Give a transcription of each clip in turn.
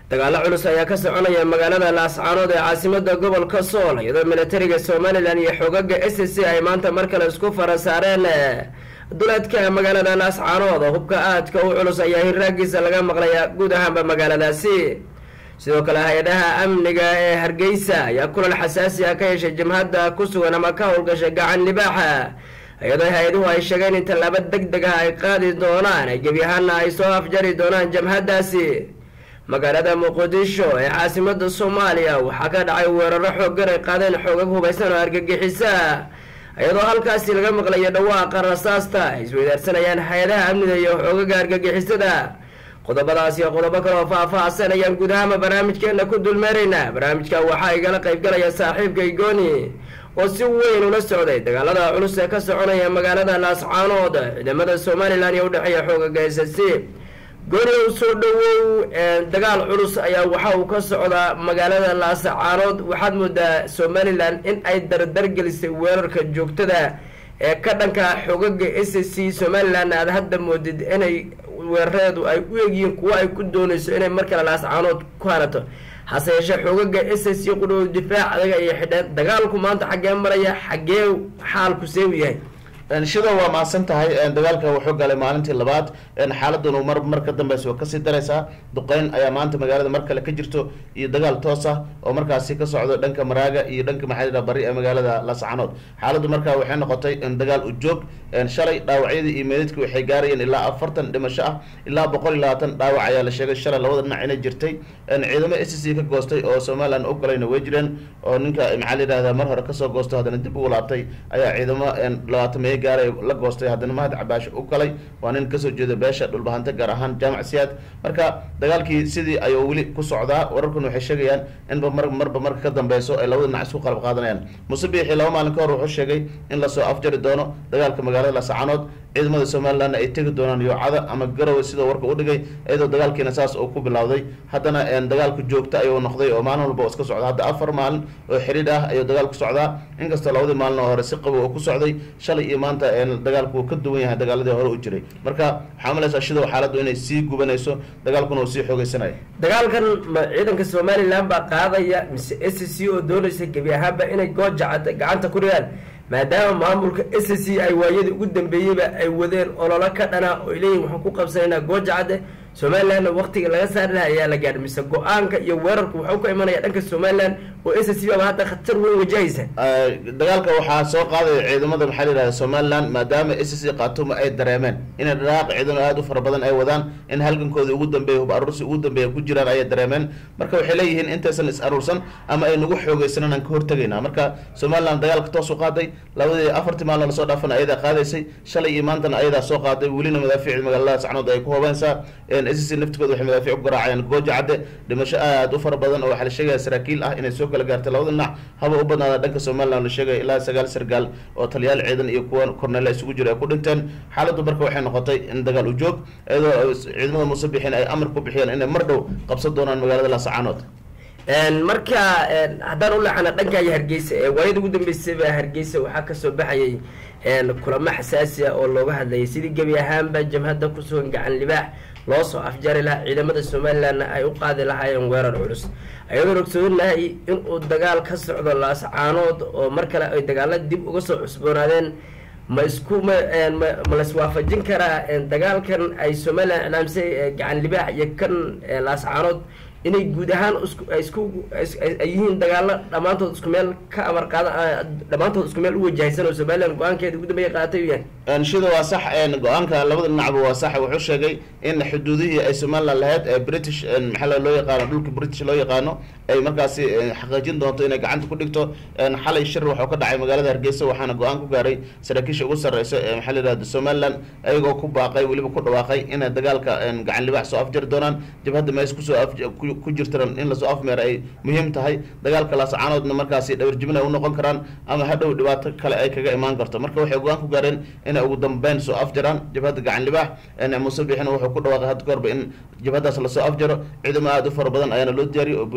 dagaalo culus ayaa ka soconaya magaalada Laascaanood ee caasimadda gobolka Sool iyadoo militariga Somaliland iyo xogaga SSC ay maanta mar kale isku farasaareen duleedka magaalada Laascaanood hubka aadka u culus ayaa hiraagiisa laga maqlayaa guud ahaan magaaladaasi sidoo kale hay'adaha amniga ee Hargeysa ayaa kulan xasaasi ah ka yeeshay jamhadda ku sugan ama ka howlgashay gacan libaaxa iyadoo hay'aduhu ay sheegeen in tallaabo degdeg ah ay qaadi doonaan ay gebi ahaanna ay soo afjari doonaan jamhaddaasi magaalada Muqdisho ee caasimadda Soomaaliya waxaa ka dhacay weeraro xooggan ay qaadeen xoogag hubeysan oo argagixisa iyadoo halkaasi laga maqlayo dhawaaqa rasaasta ay isweydaarsanayaan hay'adaha amniga iyo xoogagga argagixisada qodobadaas iyo qodobo kale oo faahfaahsan ayaan guud ahaan barnaamijkeena ku dulmeeraynaa barnaamijka waxaa igala qayb galaya saaxiibkay Gooni oo si weyn ula socday dagaalada culus ee ka soconaya magaalada Laascaanood ciidamada Somaliland iyo u dhaxeeya xoogagga SSC Gooni oo soo dhawow dagaal culus ayaa waxa uu ka socdaa magaalada Laascaanood waxaad moodaa Somaliland in ay dardar gelisay weerarka joogtada ee ka dhanka xoogagga SSC Somaliland aad hadda moodid inay weeraradu ay u eegayeen kuwa ay ku doonayso inay markale Laascaanood ku harato hase yeeshee xoogagga SSC qudhow difaac adag ay xidheen dagaalku maanta xagee maraya xagee xaalku seew yahay shida waa maasan tahay dagaalka wuxuu galay maalintii labaad xaaladuna marka dambe soo ka sii daraysa duqeyn ayaa maanta magaalada mar kale ka jirto iyo dagaal toos ah oo markaasi ka socdo dhanka Maraaga iyo dhanka maxalliga bari ee magaalada Laascaanood xaaladdu markaa waxay noqotay dagaal u joog shalay dhaawacyadii iyo meedadkii waxay gaarayeen ilaa 40 dhimasho ah ilaa 120 dhaawac ayaa la sheegay shalay labada dhinac inay jirtay ciidamo SSC ka goostay oo Somaliland u galayna way jireen oo ninka maxalliga mar hore ka soo goosto hadana dib ugu laabtay ayaa ciidamo 20 gaaray la goostay hadana mahad cabaash u galay waa nin ka soo jeeda beesha dhulbahanta gaar ahaan jaamac siyaad marka dagaalkii sidii ayuu wali ku socdaa wararkuna waxay sheegayaan in marba ka dambeeyo ay labada dhinac isku qalab qaadanayaan Musabiixi laba maalin ka hor wuxuu sheegay in la soo afjari doono dagaalka magaalada Laascaanood ciidamada Somaliland ay tagi doonaan Yoocada ama Garowe sida warka u dhigay iyadoo dagaalkiina saas oo ku bilowday hadana dagaalku joogta ayuu noqday oo maalin walba iska socda hadda 4 maalin oo xiriir ah ayuu dagaalku socdaa inkastoo labadii maalin hore si qabow oo ku socday shalay iyo maanta dagaalku ka duwan yahay dagaaladii hore u jiray marka waxaa malaysaa shida xaaladdu inay sii gubanayso dagaalkuna uu sii xoogeysanayo dagaalkan ciidanka Somaliland baa qaadaya mise SSC oo doonaysa gebi ahaanba inay goojacada gacanta ku rigaan maadaama maamulka SSC ay waayadii ugu dambeeyayba ay wadeen ololo ka dhana oo ilayeen waxaan ku qabsanaynaa goojacada Somaliland waqtiga laga saari lahaa ayaa la gaaray mise go'aanka iyo weerarku wuxuu ka imanaya dhanka Somaliland oo SSC baa hadda khatar weyn wajahaysa dagaalka waxaa soo qaaday ciidamada maxalliga Somaliland maadaama SSC qaatuma ay dareemeen in dhaqaaq ciidan aad u fara badan ay wadaan in halgankooda ugu dambeeyo hub aruursi ugu dambeeyo ku jiraan ay dareemeen marka waxay leeyihiin intaysan is aruursan ama ay nagu xoogeysanaan aan ka hortagayna marka Somaliland dagaalka toos u qaaday labadii 4 maalin la soo dhaafan ayada qaadaysay shalay iyo maantana ayada soo qaaday waliina madaafiicda magaalada Laascaanood ay ku hubeensaa SSC naftigooda waxay madaafiic u garaacayaan goojacada dhimasho aad u fara badan oo waxa la sheegay saraakiil ah inay soo kala gaartay labada dhinac haba u badnaada dhanka Somaliland la sheegay ilaa 9 sargaal oo taliyaal ciidan iyo kuwa korneyl isugu jira ku dhinteen xaaladdu marka waxay noqotay in dagaal u joog iyadoo ciidamada Musabiixin ay amar ku bixiyeen inay mar dhow qabsan doonaan magaalada Laascaanood marka haddaan u laxana dhanka Hargeysa ee waayada ugu dambeysay Hargeysa waxaa ka soo baxayay kulamo xasaasi ah oo looga hadlayay sidii gebi ahaanba jamhadda ku sugan gacan libaax loo soo afjari lahaa ciidamada Somaliland ay u qaadi lahaayeen weerar culus ayadoo ogsoonahay in uu dagaal ka socdo Laascaanood oo mar kale ay dagaalada dib uga soo cusboonaadeen ma la iswaafajin karaa dagaalkan ay Somaliland ilaamsay gacan libaax iyo kan Laascaanood inay guud ahaan isku yihiin dagaalo dhamaantood isku meel ka amar qaada dhamaantood isku meel u wajahaysan oo Somaliland go'aankeeda ugu dambeeyay qaatay yahay shida waa sax go'aanka labada dhinac waa sax wuxuu sheegay in xuduudihii ay Somaliland lahayd British maxaa loo yaqaan dhulka British loo yaqaano ay markaasi xaqiijin doonto inay gacanta ku dhigto xalay shir wuxuu ka dhacay magaalada Hargeysa waxaana go'aan ku gaaray saraakiisha ugu sareysa maxaa la yiraahdo Somaliland ayagoo ku baaqay waliba ku dhawaaqay in dagaalka gacan libaax soo afjari doonaan jabhadda ma isku soo ku jirtaan in la soo afmeer ay muhiim tahay dagaalka Laascaanoodna markaasi dhawr jibna u noqon karaan ama hadhow dhibaato kale ay kaga imaan karto marka waxay go'aan ku gaareen in ugu dambeyn soo afjaraan jabhadda gacan libaax Musabiixina wuxuu ku dhawaaqay had goorba in jabhadaas la soo afjaro ciidamo aad u fara badan ayaana loo diyaariyay oo booliiska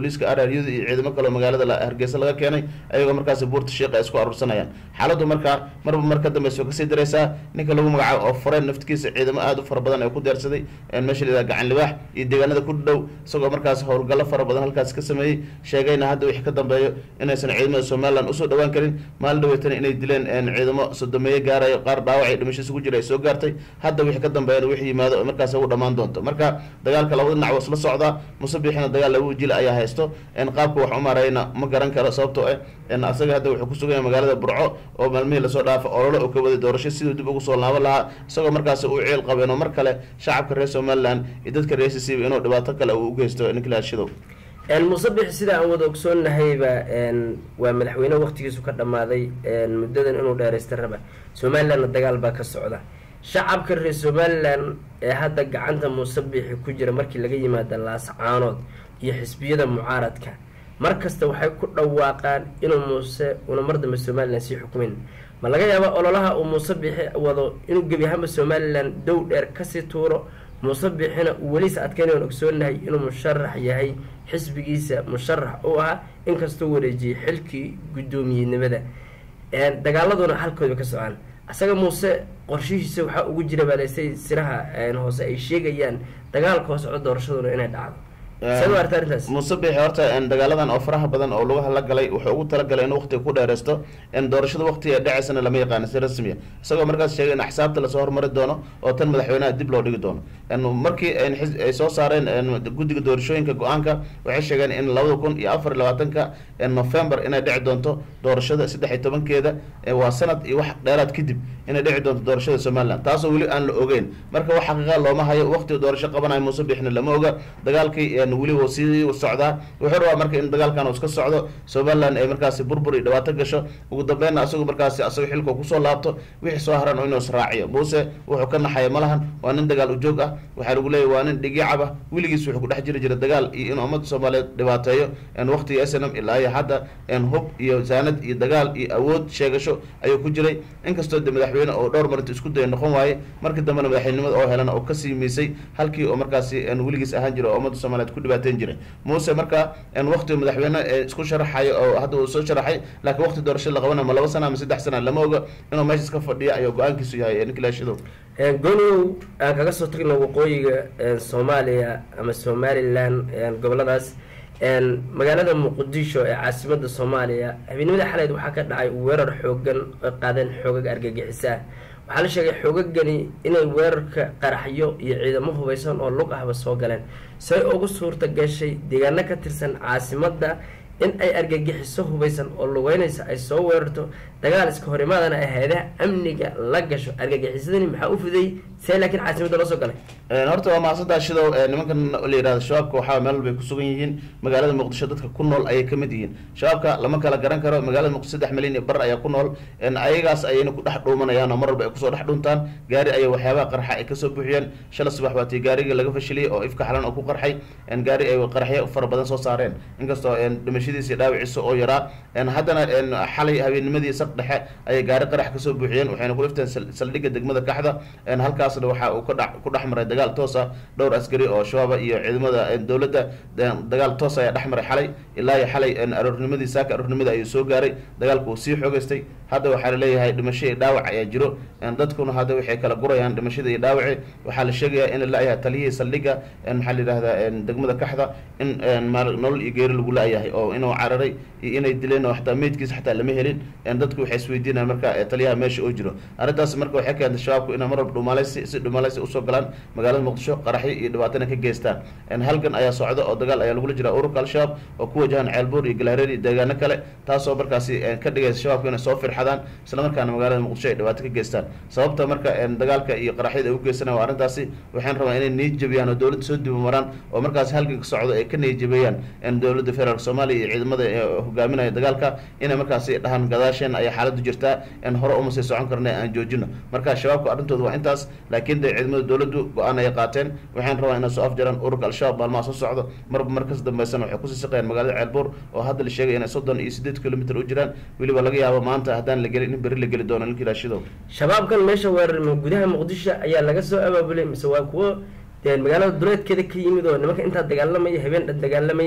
baaraaryada iyo ciidamo kale oo magaalada Hargeysa laga keenay ayagoo markaas buurta Sheekh ay isku arursanayaan xaaladdu marka marka dambe soo kasii dareysaa ninka lagu magacaabo oo fureen naftigiisa ciidamo aad u fara badan ay ku deersaday meesha la gacan libaax iyo deegaanada ku dhow isagoo markaas howlgallo fara badan halkaas ka sameeyay sheegayna hadda wixii ka dambeeyo inaysan ciidamada Soomaaliland u soo dhawaan karin maalin dhaweetana inay dileen ciidamo sodomeeye gaarayo qaar dhaawac ay dhimasho isugu jiray soo gaartay hadda wixii ka dambeeyana wixii yimaado markaas ugu dhamaan doonto marka dagaalka labada dhinac wasla socda musabixina dagaal lagu jil ayaa haysto qaabka wax u maarayna ma garan karo sababtoo ah asaga hadda wuxuu ku sugan yahay magaalada Burco oo maalmihii la soo dhaafay olole oo ka wada doorasho sidoo dib ugu soo laaban lahaa isagoo markaas uu ceel qabeen oo mar kale shacabka reer Soomaaliland iyo dadka reer SSC inuu dhibaato kale uu u geysto ninkii shidow musabix sida aan wada ogsoonahay waa madaxweyne waqtigiisu ka dhamaaday muddadan inuu dheereysto raba Soomaaliland dagaal baa ka socda shacabka reer Soomaaliland ee hadda gacanta musabix ku jira markii laga yimaado laascaanood iyo xisbiyada mucaaradka markasta waxay ku dhawaaqaan inuu Muuse una mar dambe Soomaaliland si xukumin ma laga yaabo ololaha uu musabix wado inuu gabi ahaan Soomaaliland dow dheer ka sii tuuro musabixina wali saadkeenay ogsoonahay inuu musharax yahay xisbigiisa musharax oo ah in kastoo wareejiyay xilkii gudoomiyenimada dagaaladuna halkooda ka socon asaga Muuse qorshihiisa waxa ugu jira baleysay siraha hoose ay sheegayaan dagaalka hoose oo doorashaduna inay dhacdo musabix horta dagaaladan oo faraha badan oo lagu hala galay wuxuu ugu tala galay in waqti ku dheereysto doorashada waqtiga dhaceysana lama yaqaan si rasmi ah isagoo markaas sheegay in axsaabta la soo hormari doono oo tan madaxweynaha dib loo dhigi doono markii ay soo saareen guddiga doorashooyinka go'aanka waxay sheegeen in 2024 November inay dhici doonto doorashada 13keeda waa sanad iyo wax dheeraad kadib inay dhici doonto doorashada Soomaaliland taasoo wali aan la ogeyn marka wax xaqiiqo looma hayo waqtiga doorasho qabanayo musabixna lama oga dagaalkii wali uu sii socdaa wuxuu rabaa marka in dagaalkan uu iska socdo Soomaaliland ay markaas burbur iyo dhibaato gasho ugu dambeyn asagoo markaas xilka ku soo laabto wixii soo haran oo inuu israaciyo Muuse wuxuu ka naxay malahan waa nin dagaal u joog ah waxa lagu leeyahay waa nin dhigicab ah wiligiis wuxuu ku dhex jira dagaal iyo in ummadda Soomaaliyeed dhibaateeyo waqtiga SNM ilaa iyo hadda hub iyo zaanad iyo dagaal iyo awood sheegasho ayuu ku jiray inkastoo madaxweyne oo dhowr mar isku day noqon waayay markii dambena madaxweynimada oo helana oo ka siimiisay halkii oo markaas wiligiis ahaan jiro ummadda Soomaaliyeed ku dhibaateen jiray Muuse marka waqti madaxweyne isku sharaxay oo hadda uu soo sharaxay laakiin waqti doorasho la qabanay ma 2 sano ama 3 sano lama oga inuu meesha iska fadhiyo ayuu go'aankiisu yahay ninkii shidow gooniyow aan kaga soo tagno waqooyiga Soomaaliya ama Somaliland goboladaas magaalada Muqdisho ee caasimadda Soomaaliya habeenimada xaleed waxaa ka dhacay weerar xoogan oo qaadeen xoogag argagixisa waxaa la sheegay xoogagani inay weerarka qaraxyo iyo ciidamo hubeysan oo lug ahba soo galeen say ugu suurta gashay deegaano ka tirsan caasimadda in ay argagixiso hubeysan oo lugeynaysa ay soo weerarto dagaal iska horimaadana ay hay'adaha amniga la gasho argagixisadani maxaa u fiday say laakiin caasimadda la soo galay horta waa maasada shidow nimankan la yiraahdo shabaabka waxa meel bay ku sugan yihiin magaalada Muqdisho dadka ku nool ay kamid yihiin shabaabka lama kala garan karo magaalada Muqdisho 3 milyan bar ayaa ku nool ayagaas ayayna ku dhex dhuumanayaan oo marba ay ku soo dhex dhuntaan gaari ay waxyaabo qarxa ay ka soo buuxiyeen shala subax waati gaariga laga fashilay oo ifka xalan oo ku qarxay gaari ay qarxay far badan soo saareen inkastoo dhimashadiisa dhaawiciisa oo yaraa haddana xalay habeennimadii saq dhexe ay gaari qarax ka soo buuxiyeen waxayna ku dhifteen saldhigga degmada Kaxda halkaasna waxa uu ku dhex maray dagaal toos ah dhowr askari oo shabaab iyo ciidamada dawladda dagaal toos ah dhex maray xalay ilaa iyo xalay aroornimadii saaka aroornimada ay soo gaaray dagaalku uu sii xoogaystay hadda waxa la leeyahay dhimasho iyo dhaawac ayaa jiro dadkuna hadda waxay kala gurayaan dhimashada iyo dhaawaci waxa la sheegayaa in la yahay taliyay saldhigga maxaa la yiraahdaa degmada Kaxda in nolol iyo geeri lagu laayahay oo inuu cararay iyo inay dileen oo xataa meedkiisa xataa lama helin dadku waxay isweydiinayaan marka taliyaha meesha oo jiro arrintaas marka waxay keentay shabaabku inay mar walba dhuumalaysi u soo galaan magaalada Muqdisho qaraxyo iyo dhibaatana ka geystaan halkan ayaa socda oo dagaal ayaa lagu jiraa ururka al-shabaab oo ku wajahan ceelbuur iyo galaareer iyo deegaano kale taasoo markaasi ka dhigaysa shabaabku inay soo firxadaan isla markaana magaalada Muqdisho ay dhibaato ka geystaan sababta marka dagaalka iyo qaraxyada ay u geysanayaan waa arrintaasi waxaan rabaa inay niyad jabiyaan oo dawladda soo dib maraan oo markaas halkan ka socdo ay ka niyad jabiyaan dawladda federaalka Soomaaliya iyo ciidamada hogaaminaya dagaalka inay markaasi dhahan gadaasheen ay xaaladdu jirtaa hore uma sii socon karnaa aan joojino marka shabaabku arrintoodu waa intaas laakiin ciidamada dawladdu go'aan ay qaateen waxaan rabaa inay soo afjaraan ururka al-shabaab maalmaha soo socdo markas dambaysan waxay ku sii shaqeeyaan magaalada Ceelbuur oo hadda la sheegay inay 38 kilomitir u jiraan waliba laga yaabo maanta haddaan la gelin in bari la geli doono ninkii raashidow shabaabkan meesha weerarma gudaha Muqdisho ayaa laga soo abaabulay mise waa kuwa magaalada duleedkeeda ka yimid oo nimanka inta dagaalamay habeen dagaalamay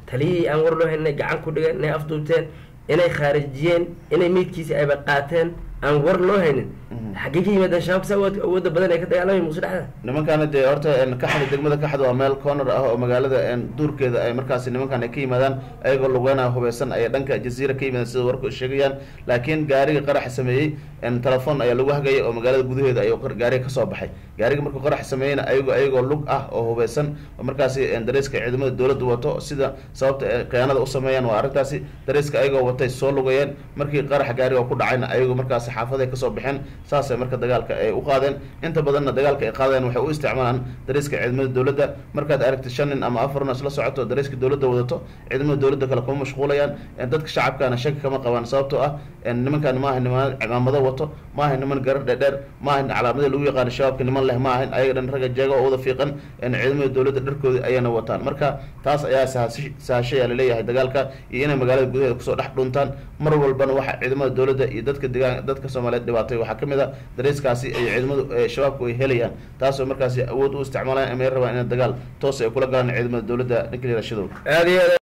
taliyihii aan war loo hayn inay gacan ku dhigeen inay afduubteen inay khaarijiyeen inay meydkiisi ayba qaateen aan war loo haynin xaggee ka yimaadeen shabaabka saa awooda badan ay ka dagaalamay muqdisho dhexda nimankaana dee horta kaxda degmada kaxda waa meel corner ah oo magaalada duurkeeda ay markaasi nimankan ay ka yimaadaan ayagoo lugeynaa hubeysan ay dhanka jaziira ka yimaadeen sida warku sheegayaan laakiin gaariga qaraxa sameeyey telefoon ayaa lagu hagayay oo magaalada gudaheeda ayuu gaariga kasoo baxay gaariga markuu qarax sameeyeyna ayagoo lug ah oo hubeysan oo markaasi dareeska ciidamada dowladda wato sida sababta khiyaanada u sameeyaan waa arrintaasi dareeska ayagoo watay soo lugayeen markii qaraxa gaariga ku dhacayna ayagoo markaasi xaafaday kasoo baxeen saasay marka dagaalka ay u qaadeen inta badanna dagaalka ay qaadeen waxay u isticmaalaan dareeska ciidamada dowladda markaad aragtid 5 nin ama 4 nin isla socoto dareeska dowladda wadato ciidamada dowladda kale kuma mashquulayaan dadka shacabkana shaki kama qabaan sababtoo ah nimankan maaha niman ciidamada wato maaha niman garar dheer maaha calaamada lagu yaqaan shabaabka niman leh maaha ayaga dhan raga jeega oo wada fiiqan ciidamada dowladda dharkooda ayana wataan marka taas ayaa saashay la leeyahay dagaalka iyo inay magaalada gudaheeda kusoo dhex dhuntaan mar walbana waxa ciidamada dowladda iyo dadka Soomaaliyeed dhibaatay waxa kamid ah dareeskaasi ay ciidamadu shabaabku ay helayaan taasoo markaasi awood u isticmaalayaan ama rabaan in dagaal toos ay kula galaan ciidamada dowladda ninka la shido